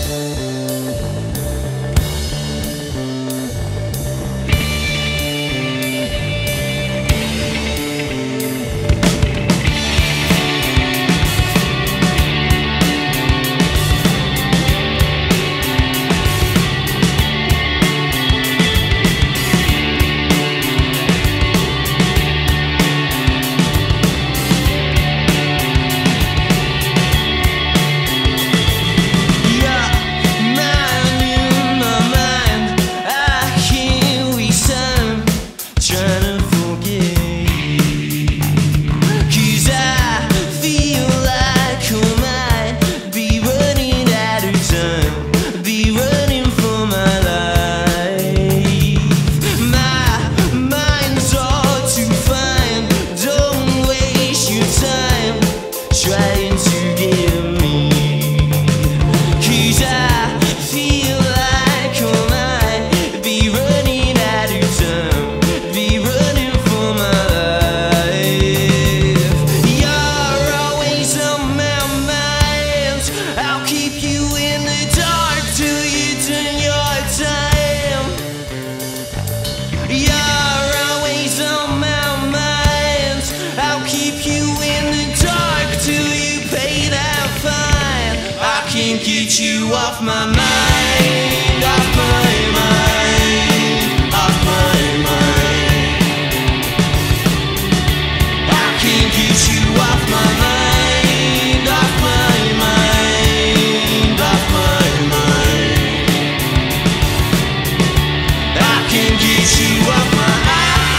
Can't get you off my mind, off my mind, off my mind. I can't get you off my mind, off my mind, off my mind. I can't get you off my mind.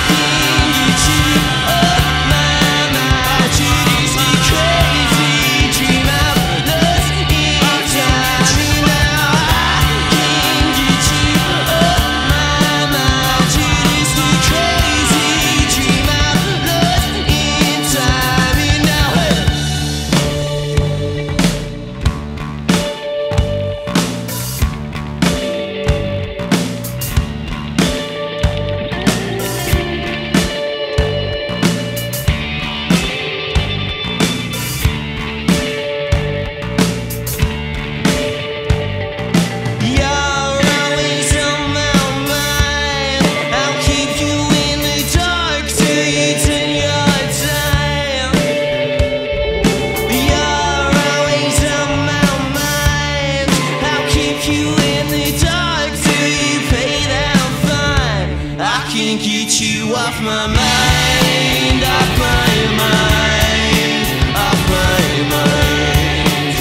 Can't get you off my mind, off my mind, off my mind.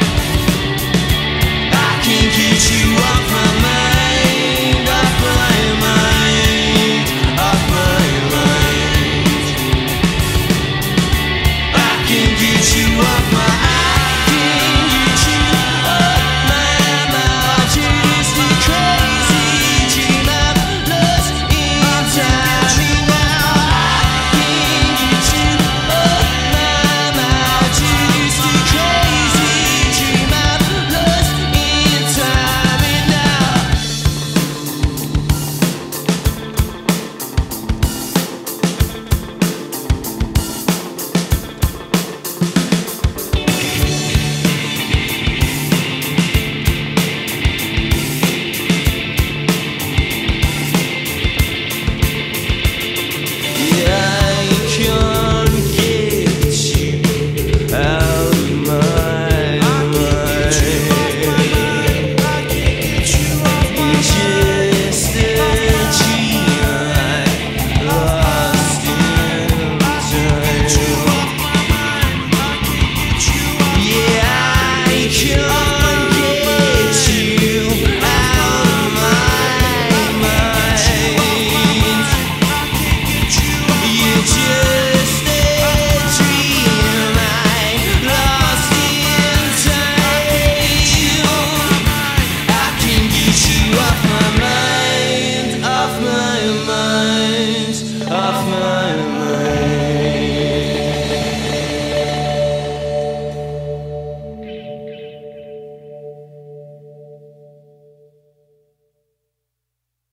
I can't get you off my mind, off my mind, off my mind. I can't get you off.